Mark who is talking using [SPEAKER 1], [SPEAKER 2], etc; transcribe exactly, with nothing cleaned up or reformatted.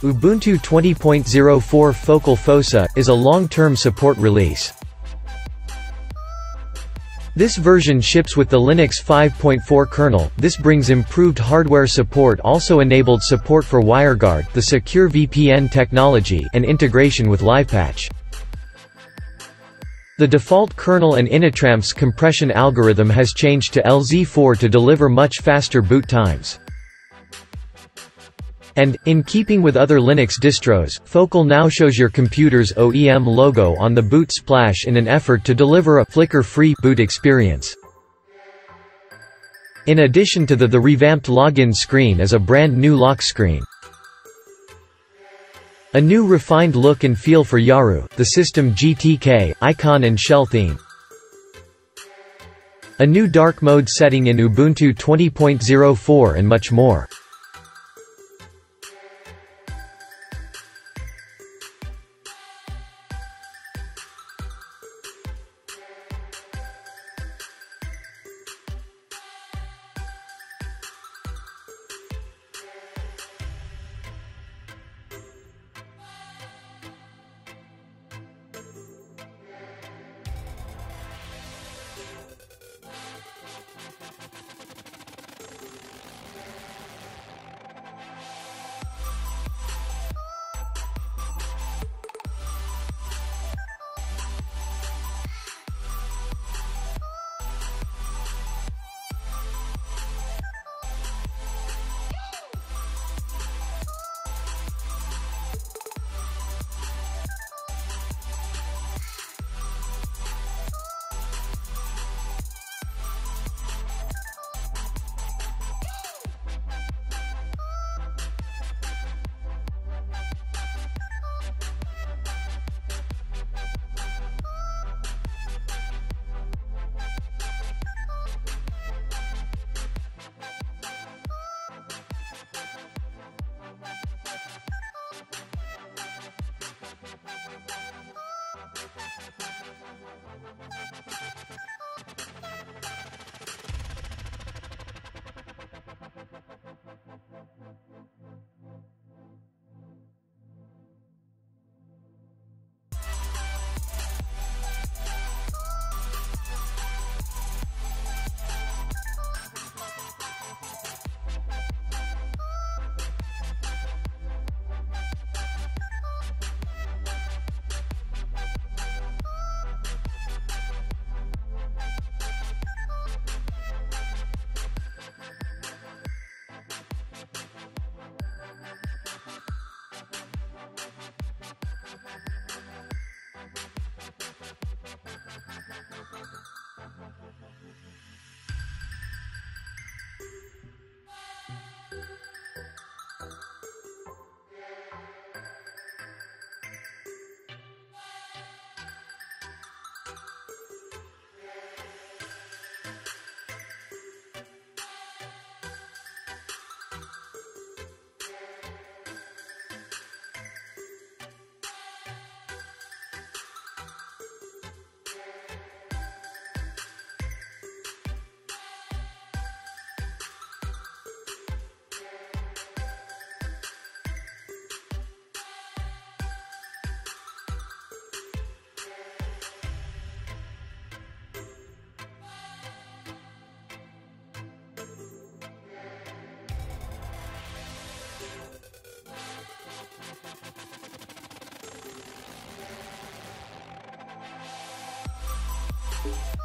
[SPEAKER 1] Ubuntu twenty point oh four Focal Fossa is a long-term support release. This version ships with the Linux five point four kernel. This brings improved hardware support, also enabled support for WireGuard, the secure V P N technology, and integration with LivePatch. The default kernel and Initramps compression algorithm has changed to L Z four to deliver much faster boot times. And, in keeping with other Linux distros, Focal now shows your computer's O E M logo on the boot splash in an effort to deliver a flicker-free boot experience. In addition to the, the revamped login screen is a brand new lock screen. A new refined look and feel for Yaru, the system G T K, icon and shell theme. A new dark mode setting in Ubuntu twenty point oh four and much more.
[SPEAKER 2] You